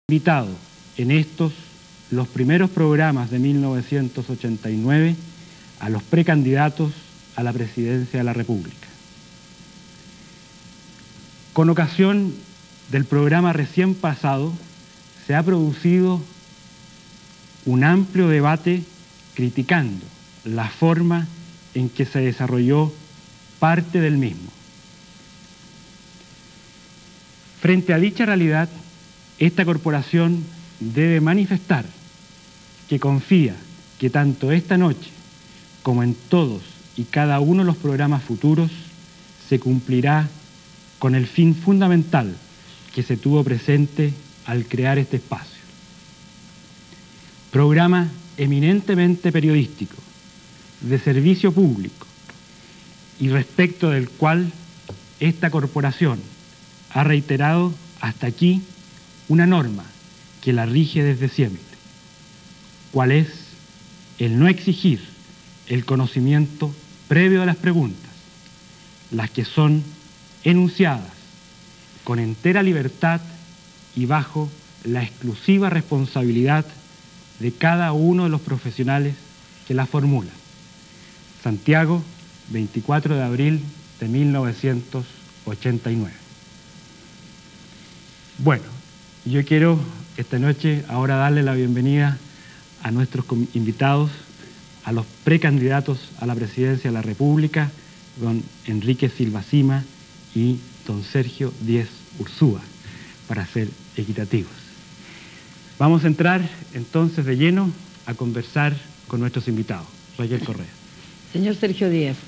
invitado en estos, los primeros programas de 1989, a los precandidatos a la presidencia de la República. Con ocasión del programa recién pasado, se ha producido un amplio debate criticando la forma en que se desarrolló parte del mismo. Frente a dicha realidad, esta corporación debe manifestar que confía que tanto esta noche como en todos y cada uno de los programas futuros se cumplirá con el fin fundamental que se tuvo presente al crear este espacio. Programa eminentemente periodístico, de servicio público, y respecto del cual esta corporación ha reiterado hasta aquí una norma que la rige desde siempre, cual es el no exigir el conocimiento previo a las preguntas, las que son enunciadas con entera libertad y bajo la exclusiva responsabilidad de cada uno de los profesionales que las formulan. Santiago, 24 de abril de 1989. Bueno, yo quiero esta noche ahora darle la bienvenida a nuestros invitados, a los precandidatos a la presidencia de la República, don Enrique Silva Sima y don Sergio Díez Urzúa, para ser equitativos. Vamos a entrar entonces de lleno a conversar con nuestros invitados. Raquel Correa. Señor Sergio Díez,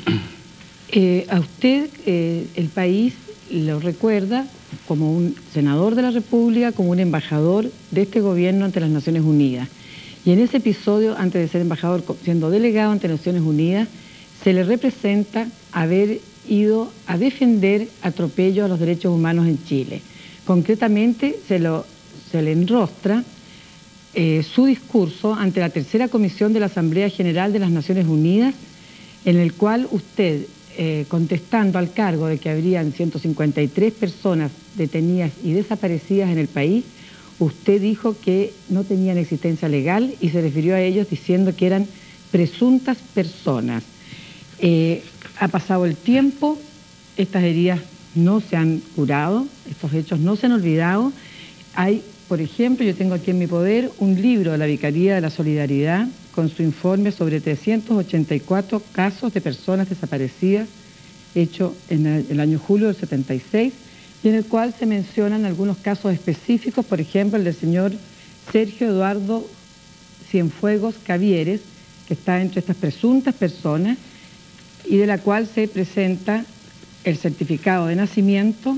a usted el país lo recuerda como un senador de la República, como un embajador de este gobierno ante las Naciones Unidas. Y en ese episodio, antes de ser embajador, siendo delegado ante Naciones Unidas, se le representa haber ido a defender atropellos a los derechos humanos en Chile. Concretamente, se le enrostra su discurso ante la tercera comisión de la Asamblea General de las Naciones Unidas, en el cual usted, contestando al cargo de que habrían 153 personas detenidas y desaparecidas en el país, usted dijo que no tenían existencia legal y se refirió a ellos diciendo que eran presuntas personas. Ha pasado el tiempo, estas heridas no se han curado, estos hechos no se han olvidado. Hay, por ejemplo, yo tengo aquí en mi poder un libro de la Vicaría de la Solidaridad con su informe sobre 384 casos de personas desaparecidas, hecho en el año julio del 76, y en el cual se mencionan algunos casos específicos, por ejemplo, el del señor Sergio Eduardo Cienfuegos Cavieres, que está entre estas presuntas personas, y de la cual se presenta el certificado de nacimiento,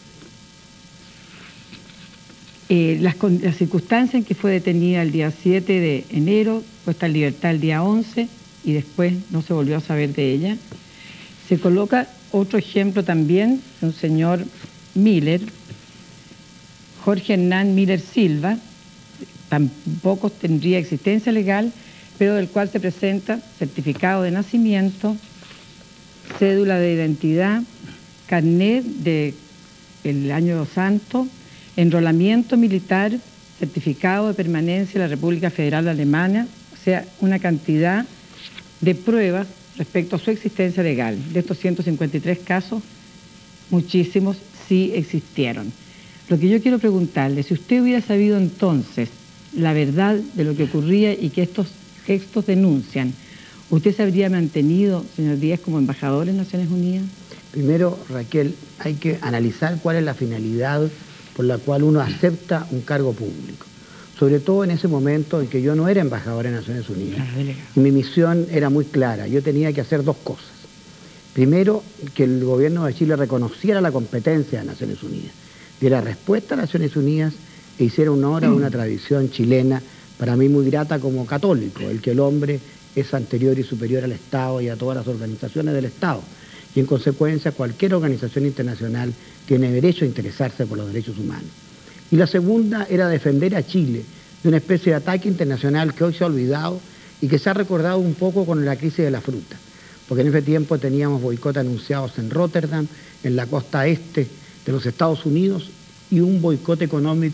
las circunstancias en que fue detenida el día 7 de enero, puesta en libertad el día 11 y después no se volvió a saber de ella. Se coloca otro ejemplo también de un señor Miller, Jorge Hernán Miller Silva, tampoco tendría existencia legal, pero del cual se presenta certificado de nacimiento, cédula de identidad, carnet del año santo, enrolamiento militar, certificado de permanencia de la República Federal Alemana, o sea, una cantidad de pruebas respecto a su existencia legal. De estos 153 casos, muchísimos sí existieron. Lo que yo quiero preguntarle, si usted hubiera sabido entonces la verdad de lo que ocurría y que estos textos denuncian, ¿usted se habría mantenido, señor Díez, como embajador en Naciones Unidas? Primero, Raquel, hay que analizar cuál es la finalidad por la cual uno acepta un cargo público. Sobre todo en ese momento en que yo no era embajador en Naciones Unidas. Y mi misión era muy clara, yo tenía que hacer dos cosas. Primero, que el gobierno de Chile reconociera la competencia de Naciones Unidas, diera respuesta a Naciones Unidas e hiciera honor a una tradición chilena, para mí muy grata como católico, el que el hombre es anterior y superior al Estado y a todas las organizaciones del Estado. Y en consecuencia cualquier organización internacional tiene derecho a interesarse por los derechos humanos. Y la segunda era defender a Chile de una especie de ataque internacional que hoy se ha olvidado y que se ha recordado un poco con la crisis de la fruta. Porque en ese tiempo teníamos boicot anunciados en Rotterdam, en la costa este de los Estados Unidos, y un boicot económico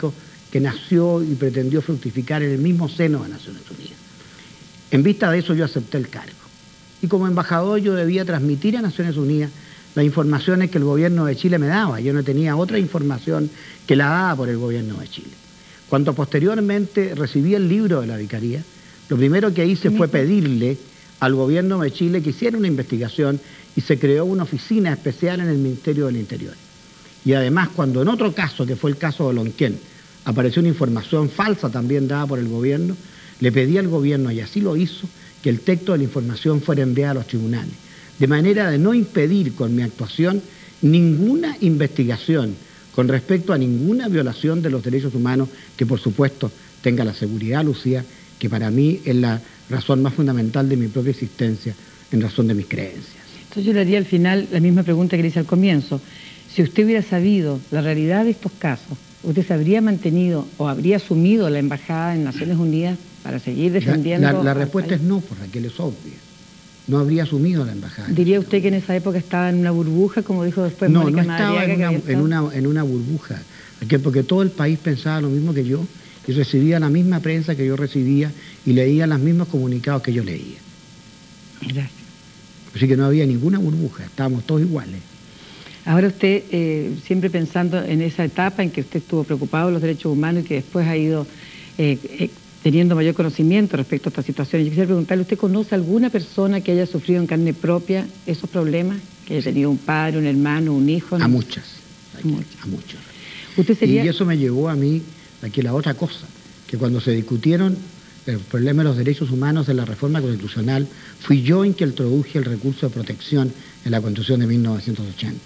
que nació y pretendió fructificar en el mismo seno de Naciones Unidas. En vista de eso yo acepté el cargo. Y como embajador yo debía transmitir a Naciones Unidas las informaciones que el gobierno de Chile me daba. Yo no tenía otra información que la dada por el gobierno de Chile. Cuando posteriormente recibí el libro de la Vicaría, lo primero que hice fue pedirle al gobierno de Chile que hiciera una investigación y se creó una oficina especial en el Ministerio del Interior. Y además, cuando en otro caso, que fue el caso de Lonquén, apareció una información falsa también dada por el gobierno, le pedí al gobierno, y así lo hizo, que el texto de la información fuera enviado a los tribunales, de manera de no impedir con mi actuación ninguna investigación con respecto a ninguna violación de los derechos humanos, que por supuesto tenga la seguridad, Lucía, que para mí es la razón más fundamental de mi propia existencia, en razón de mis creencias. Entonces yo le haría al final la misma pregunta que le hice al comienzo. Si usted hubiera sabido la realidad de estos casos, ¿usted se habría mantenido o habría asumido la embajada en Naciones Unidas para seguir defendiendo? La respuesta es no, por Raquel, es obvia. No habría asumido la embajada. ¿Diría usted que en esa época estaba en una burbuja, como dijo después Mónica Madariaga? No, estaba en una burbuja, porque todo el país pensaba lo mismo que yo y recibía la misma prensa que yo recibía y leía los mismos comunicados que yo leía. Gracias. Así que no había ninguna burbuja, estábamos todos iguales. Ahora usted, siempre pensando en esa etapa en que usted estuvo preocupado de los derechos humanos y que después ha ido teniendo mayor conocimiento respecto a esta situación, yo quisiera preguntarle, ¿usted conoce alguna persona que haya sufrido en carne propia esos problemas? Que haya tenido un padre, un hermano, un hijo. ¿no? A muchas. A muchos. ¿Usted sería... Y eso me llevó a mí, aquí la otra cosa, que cuando se discutieron el problema de los derechos humanos en la reforma constitucional, fui yo en que introduje el recurso de protección en la Constitución de 1980.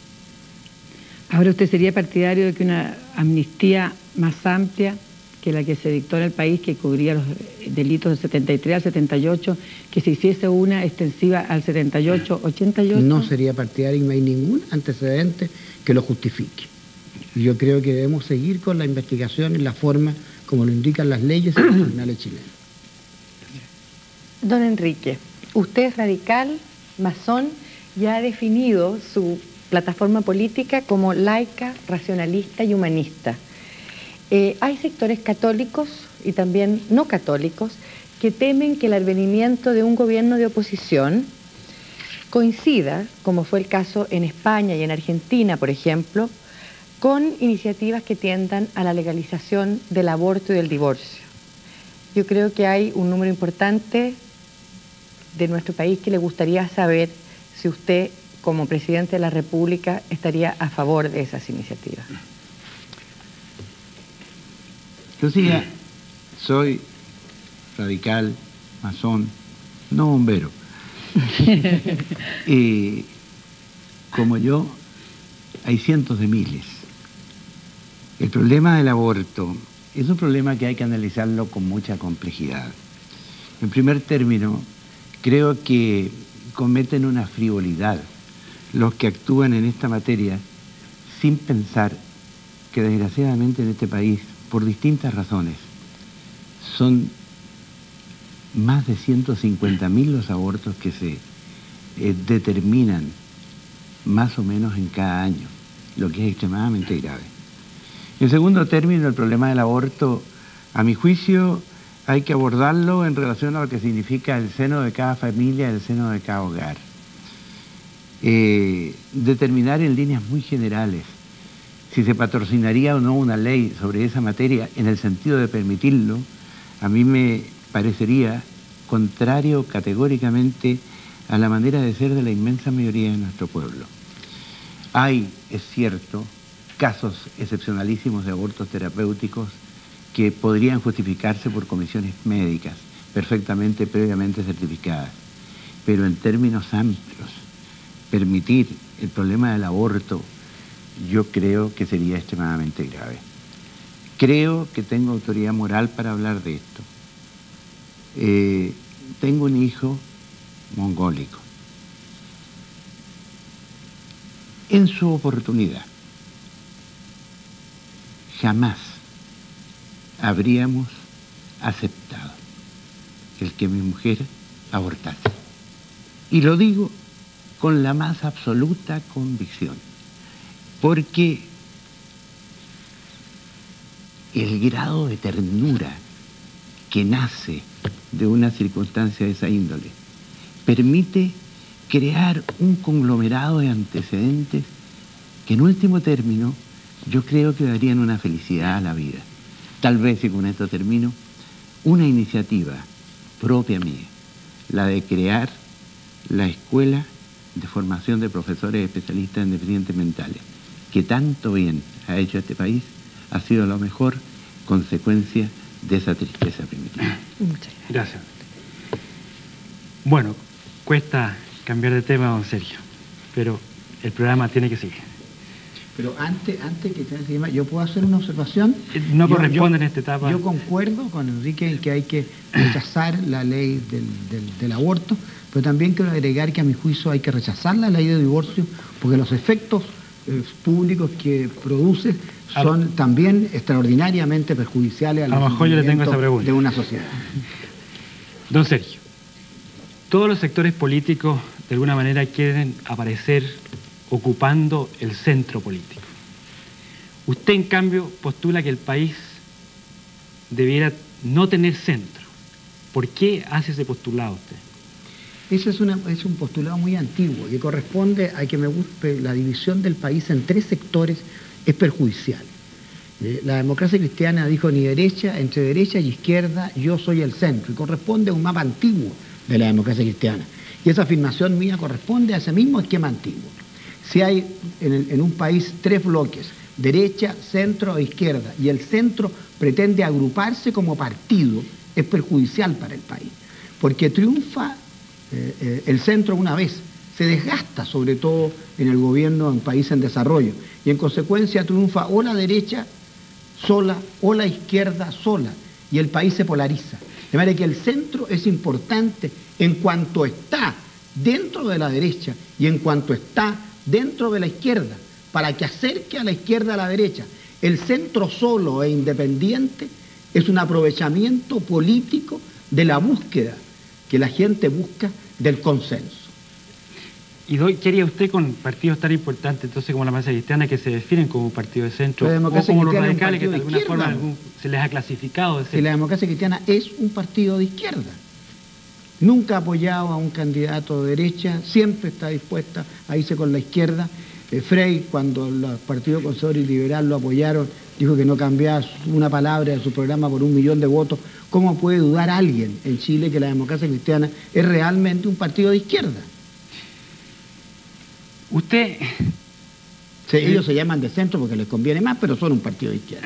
Ahora, ¿usted sería partidario de que una amnistía más amplia que la que se dictó en el país, que cubría los delitos del 73 al 78, que se hiciese una extensiva al 78, 88? No sería partidario y no hay ningún antecedente que lo justifique. Y yo creo que debemos seguir con la investigación en la forma como lo indican las leyes y los tribunales chilenos. Don Enrique, usted es radical, masón, y ha definido su plataforma política como laica, racionalista y humanista. Hay sectores católicos y también no católicos que temen que el advenimiento de un gobierno de oposición coincida, como fue el caso en España y en Argentina, por ejemplo, con iniciativas que tiendan a la legalización del aborto y del divorcio. Yo creo que hay un número importante de nuestro país que le gustaría saber si usted, como presidente de la República, estaría a favor de esas iniciativas. Lucía, soy radical, masón, no bombero. Y como yo, hay cientos de miles. El problema del aborto es un problema que hay que analizarlo con mucha complejidad. En primer término, creo que cometen una frivolidad los que actúan en esta materia sin pensar que desgraciadamente en este país, por distintas razones, son más de 150.000 los abortos que se determinan más o menos en cada año, lo que es extremadamente grave. En segundo término, el problema del aborto, a mi juicio, hay que abordarlo en relación a lo que significa el seno de cada familia, el seno de cada hogar. Determinar en líneas muy generales si se patrocinaría o no una ley sobre esa materia en el sentido de permitirlo, a mí me parecería contrario categóricamente a la manera de ser de la inmensa mayoría de nuestro pueblo. Hay, es cierto, casos excepcionalísimos de abortos terapéuticos que podrían justificarse por comisiones médicas perfectamente, previamente certificadas. Pero en términos amplios, permitir el problema del aborto, yo creo que sería extremadamente grave. Creo que tengo autoridad moral para hablar de esto. Tengo un hijo mongólico. En su oportunidad, jamás habríamos aceptado el que mi mujer abortase. Y lo digo con la más absoluta convicción, porque el grado de ternura que nace de una circunstancia de esa índole permite crear un conglomerado de antecedentes que en último término yo creo que darían una felicidad a la vida. Tal vez, y con esto termino, una iniciativa propia mía, la de crear la Escuela de Formación de Profesores Especialistas en Deficiencias Mentales, que tanto bien ha hecho este país, ha sido la mejor consecuencia de esa tristeza primitiva. Muchas Gracias. Bueno, cuesta cambiar de tema, don Sergio, pero el programa tiene que seguir. Pero antes que te tema, ¿yo puedo hacer una observación? No corresponde en esta etapa. Yo concuerdo con Enrique en que hay que rechazar la ley del aborto, pero también quiero agregar que a mi juicio hay que rechazar la ley de divorcio porque los efectos públicos que produce son también extraordinariamente perjudiciales a lo mejor yo le tengo esa pregunta de una sociedad. Don Sergio, todos los sectores políticos de alguna manera quieren aparecer ocupando el centro político. Usted, en cambio, postula que el país debiera no tener centro. ¿Por qué hace ese postulado usted? Ese es un postulado muy antiguo que corresponde a que la división del país en tres sectores es perjudicial. La democracia cristiana dijo ni derecha, entre derecha y izquierda, yo soy el centro, y corresponde a un mapa antiguo de la democracia cristiana. Y esa afirmación mía corresponde a ese mismo esquema antiguo. Si hay en un país tres bloques, derecha, centro e izquierda, y el centro pretende agruparse como partido, es perjudicial para el país, porque triunfa el centro una vez, se desgasta sobre todo en el gobierno de un país en desarrollo, y en consecuencia triunfa o la derecha sola o la izquierda sola, y el país se polariza. De manera que el centro es importante en cuanto está dentro de la derecha y en cuanto está dentro de la izquierda, para que acerque a la izquierda a la derecha. El centro solo e independiente es un aprovechamiento político de la búsqueda que la gente busca del consenso. ¿Y qué haría usted con partidos tan importantes, entonces, como la democracia cristiana, que se definen como un partido de centro, o como los radicales, que de alguna forma se les ha clasificado de centro? Si la democracia cristiana es un partido de izquierda, nunca ha apoyado a un candidato de derecha, siempre está dispuesta a irse con la izquierda. Frey, cuando los partidos conservador y liberal lo apoyaron, dijo que no cambiaba una palabra de su programa por 1 millón de votos. ¿Cómo puede dudar alguien en Chile que la democracia cristiana es realmente un partido de izquierda? Usted... Sí, ellos se llaman de centro porque les conviene más, pero son un partido de izquierda.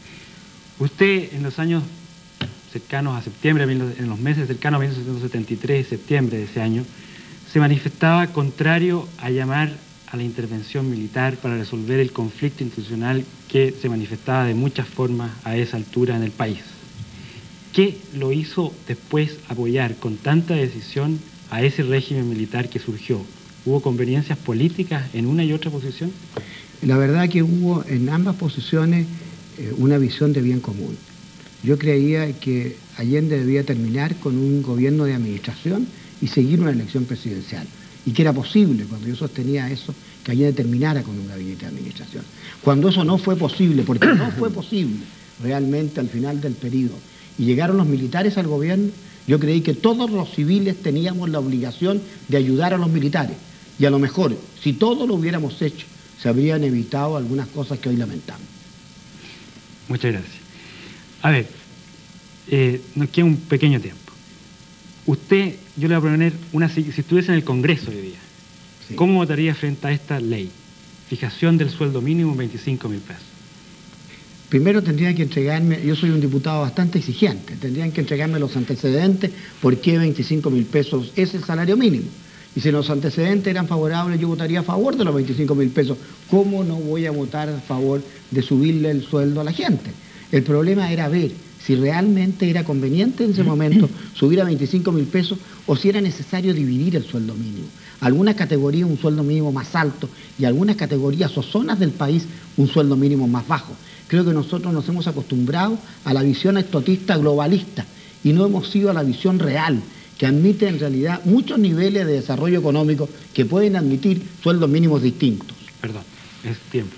Usted, en los años cercanos a septiembre, en los meses cercanos a 1973, septiembre de ese año, se manifestaba contrario a llamar a la intervención militar para resolver el conflicto institucional que se manifestaba de muchas formas a esa altura en el país. ¿Qué lo hizo después apoyar con tanta decisión a ese régimen militar que surgió? ¿Hubo conveniencias políticas en una y otra posición? La verdad que hubo en ambas posiciones una visión de bien común. Yo creía que Allende debía terminar con un gobierno de administración y seguir una elección presidencial. Y que era posible, cuando yo sostenía eso, que Allende terminara con un gabinete de administración. Cuando eso no fue posible, porque no fue posible realmente al final del periodo, y llegaron los militares al gobierno, yo creí que todos los civiles teníamos la obligación de ayudar a los militares. Y a lo mejor, si todo lo hubiéramos hecho, se habrían evitado algunas cosas que hoy lamentamos. Muchas gracias. A ver, nos queda un pequeño tiempo. Usted, yo le voy a proponer, si estuviese en el Congreso hoy día, sí, ¿cómo votaría frente a esta ley? Fijación del sueldo mínimo, 25.000 pesos. Primero tendrían que entregarme, yo soy un diputado bastante exigente, tendrían que entregarme los antecedentes, por qué 25.000 pesos es el salario mínimo. Y si los antecedentes eran favorables, yo votaría a favor de los 25.000 pesos. ¿Cómo no voy a votar a favor de subirle el sueldo a la gente? El problema era ver si realmente era conveniente en ese momento subir a 25.000 pesos o si era necesario dividir el sueldo mínimo. Algunas categorías un sueldo mínimo más alto y algunas categorías o zonas del país un sueldo mínimo más bajo. Creo que nosotros nos hemos acostumbrado a la visión exotista globalista y no hemos ido a la visión real, que admite en realidad muchos niveles de desarrollo económico que pueden admitir sueldos mínimos distintos. Perdón, es tiempo.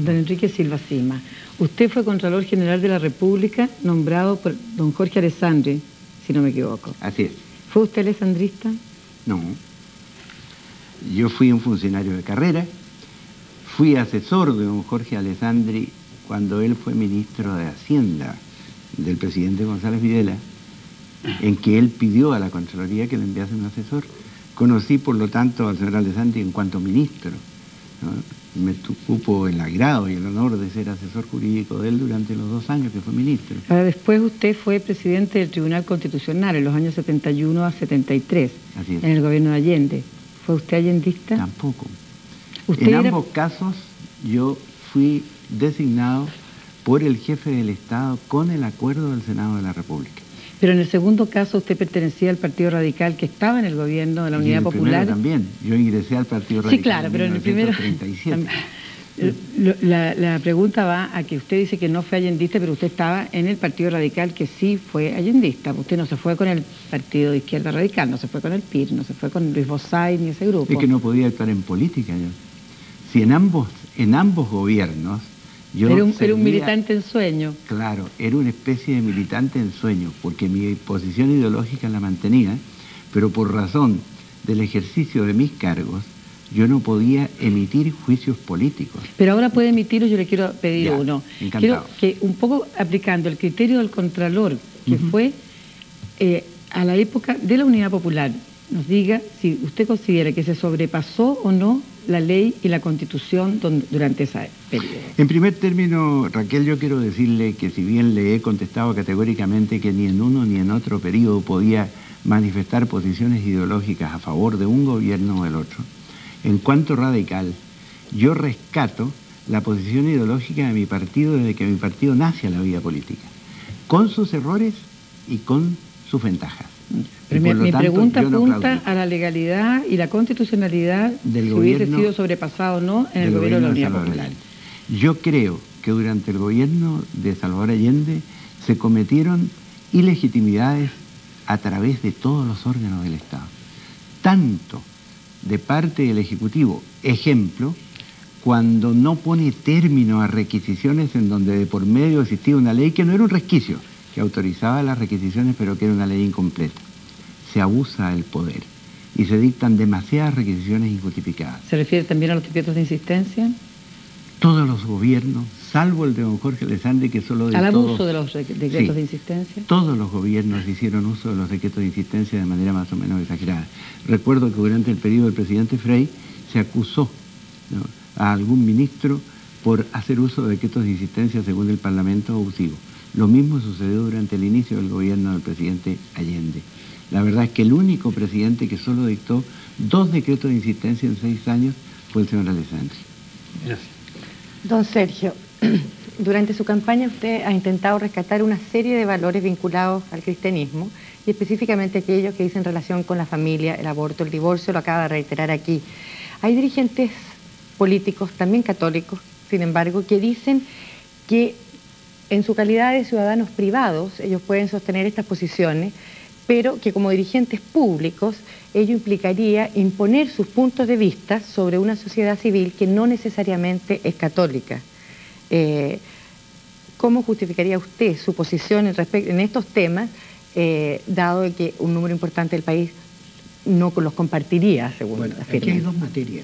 Don Enrique Silva Sima, usted fue Contralor General de la República nombrado por don Jorge Alessandri, si no me equivoco. Así es. ¿Fue usted alessandrista? No. Yo fui un funcionario de carrera, fui asesor de don Jorge Alessandri cuando él fue ministro de Hacienda del presidente González Videla, en que él pidió a la Contraloría que le enviase un asesor. Conocí, por lo tanto, al señor Alessandri en cuanto ministro, ¿no? Me cupo el agrado y el honor de ser asesor jurídico de él durante los 2 años que fue ministro. Ahora, después usted fue presidente del Tribunal Constitucional en los años 71 a 73, Así es. en el gobierno de Allende. ¿Fue usted allendista? Tampoco. ¿Usted En era... ambos casos yo fui designado por el jefe del Estado con el acuerdo del Senado de la República. Pero en el segundo caso usted pertenecía al Partido Radical que estaba en el gobierno de la Unidad Popular. También. Yo ingresé al Partido Radical. Sí, claro, pero en el primero... 1937. La pregunta va a que usted dice que no fue allendista, pero usted estaba en el Partido Radical que sí fue allendista. Usted no se fue con el Partido de Izquierda Radical, no se fue con el PIR, no se fue con Luis Bozay ni ese grupo. Es que no podía actuar en política yo. Si en ambos gobiernos yo era un servía, militante en sueño. Claro, era una especie de militante en sueño, porque mi posición ideológica la mantenía, pero por razón del ejercicio de mis cargos, yo no podía emitir juicios políticos. Pero ahora puede emitirlos, yo le quiero pedir Ya, uno. encantado. Quiero que un poco aplicando el criterio del Contralor, que fue a la época de la Unidad Popular, nos diga si usted considera que se sobrepasó o no la ley y la Constitución durante ese periodo. En primer término, Raquel, yo quiero decirle que si bien le he contestado categóricamente que ni en uno ni en otro periodo podía manifestar posiciones ideológicas a favor de un gobierno o del otro, en cuanto radical, yo rescato la posición ideológica de mi partido desde que mi partido nace a la vida política, con sus errores y con sus ventajas. Pero mi pregunta apunta a la legalidad y la constitucionalidad del si gobierno, hubiese sido sobrepasado o no en el gobierno de la Unidad Popular. Yo creo que durante el gobierno de Salvador Allende se cometieron ilegitimidades a través de todos los órganos del Estado, tanto de parte del Ejecutivo, ejemplo, cuando no pone término a requisiciones en donde de por medio existía una ley que no era un resquicio, que autorizaba las requisiciones pero que era una ley incompleta. Se abusa del poder y se dictan demasiadas requisiciones injustificadas. ¿Se refiere también a los decretos de insistencia? Todos los gobiernos, salvo el de don Jorge Alessandri, que solo de ¿Al abuso de los decretos de insistencia? Todos los gobiernos hicieron uso de los decretos de insistencia de manera más o menos exagerada. Recuerdo que durante el periodo del presidente Frei se acusó, ¿no?, a algún ministro por hacer uso de decretos de insistencia según el Parlamento abusivo. Lo mismo sucedió durante el inicio del gobierno del presidente Allende. La verdad es que el único presidente que solo dictó 2 decretos de insistencia en 6 años fue el señor Alessandri. Gracias. Don Sergio, durante su campaña usted ha intentado rescatar una serie de valores vinculados al cristianismo y específicamente aquellos que dicen relación con la familia, el aborto, el divorcio, lo acaba de reiterar aquí. Hay dirigentes políticos, también católicos, sin embargo, que dicen que en su calidad de ciudadanos privados ellos pueden sostener estas posiciones, pero que como dirigentes públicos ello implicaría imponer sus puntos de vista sobre una sociedad civil que no necesariamente es católica. ¿Cómo justificaría usted su posición en estos temas, dado que un número importante del país no los compartiría, según afirma? Aquí hay 2 materias,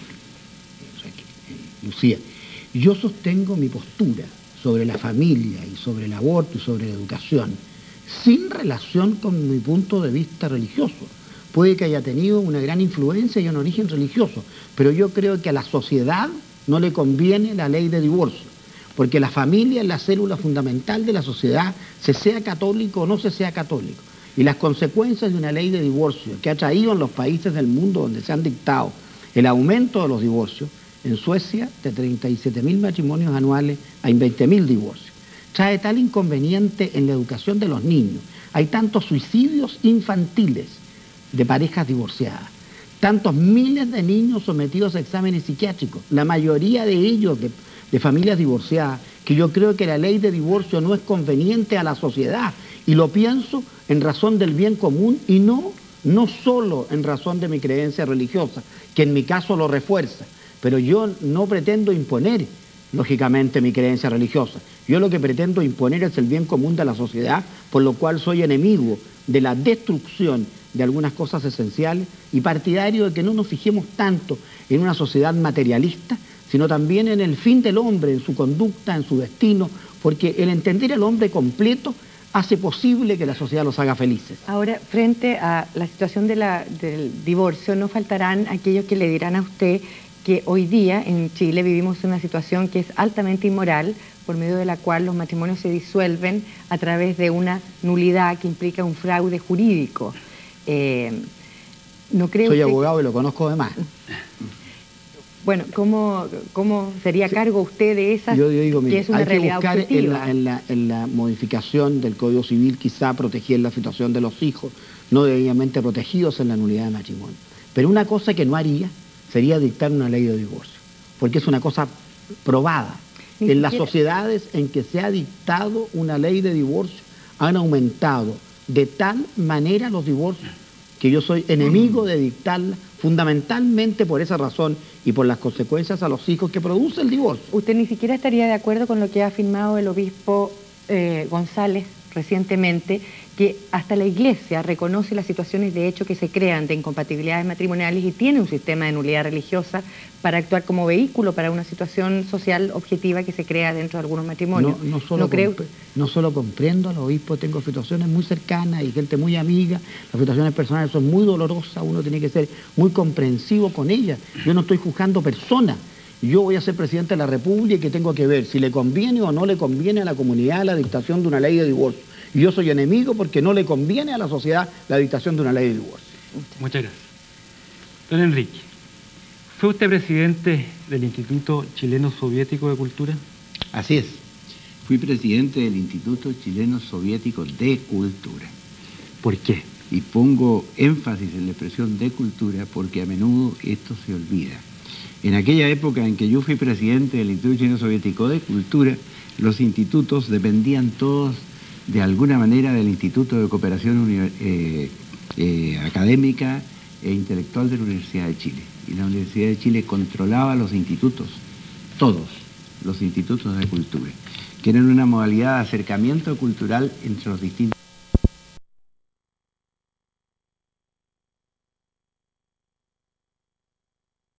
Lucía. Yo sostengo mi postura sobre la familia y sobre el aborto y sobre la educación, sin relación con mi punto de vista religioso. Puede que haya tenido una gran influencia y un origen religioso, pero yo creo que a la sociedad no le conviene la ley de divorcio, porque la familia es la célula fundamental de la sociedad, se sea católico o no se sea católico. Y las consecuencias de una ley de divorcio que ha traído en los países del mundo donde se han dictado el aumento de los divorcios, en Suecia de 37.000 matrimonios anuales a 20.000 divorcios, trae tal inconveniente en la educación de los niños. Hay tantos suicidios infantiles de parejas divorciadas, tantos miles de niños sometidos a exámenes psiquiátricos, la mayoría de ellos de familias divorciadas, que yo creo que la ley de divorcio no es conveniente a la sociedad, y lo pienso en razón del bien común y no solo en razón de mi creencia religiosa, que en mi caso lo refuerza. Pero yo no pretendo imponer lógicamente, mi creencia religiosa. Yo lo que pretendo imponer es el bien común de la sociedad, por lo cual soy enemigo de la destrucción de algunas cosas esenciales y partidario de que no nos fijemos tanto en una sociedad materialista, sino también en el fin del hombre, en su conducta, en su destino, porque el entender al hombre completo hace posible que la sociedad los haga felices. Ahora, frente a la situación del divorcio, no faltarán aquellos que le dirán a usted que hoy día en Chile vivimos una situación que es altamente inmoral, por medio de la cual los matrimonios se disuelven a través de una nulidad que implica un fraude jurídico. ¿No cree Soy usted... abogado y lo conozco de más. Bueno, ¿cómo sería cargo usted de esas, yo digo, mira, que es una realidad objetiva? En la modificación del Código Civil, quizá proteger la situación de los hijos, no debidamente protegidos en la nulidad de matrimonio. Pero una cosa que no haría sería dictar una ley de divorcio, porque es una cosa probada. En las sociedades en que se ha dictado una ley de divorcio han aumentado de tal manera los divorcios que yo soy enemigo de dictarla, fundamentalmente por esa razón y por las consecuencias a los hijos que produce el divorcio. ¿Usted ni siquiera estaría de acuerdo con lo que ha afirmado el obispo González recientemente, que hasta la Iglesia reconoce las situaciones de hecho que se crean de incompatibilidades matrimoniales y tiene un sistema de nulidad religiosa para actuar como vehículo para una situación social objetiva que se crea dentro de algunos matrimonios? No solo comprendo a los obispos, tengo situaciones muy cercanas y gente muy amiga, las situaciones personales son muy dolorosas, uno tiene que ser muy comprensivo con ellas. Yo no estoy juzgando personas. Yo voy a ser presidente de la República y que tengo que ver si le conviene o no le conviene a la comunidad la dictación de una ley de divorcio. Y yo soy enemigo porque no le conviene a la sociedad la dictación de una ley de divorcio. Muchas gracias. Don Enrique, ¿fue usted presidente del Instituto Chileno Soviético de Cultura? Así es. Fui presidente del Instituto Chileno Soviético de Cultura. ¿Por qué? Y pongo énfasis en la expresión de cultura porque a menudo esto se olvida. En aquella época en que yo fui presidente del Instituto Chileno Soviético de Cultura, los institutos dependían todos de alguna manera del Instituto de Cooperación Académica e Intelectual de la Universidad de Chile. Y la Universidad de Chile controlaba los institutos, todos los institutos de cultura, que eran una modalidad de acercamiento cultural entre los distintos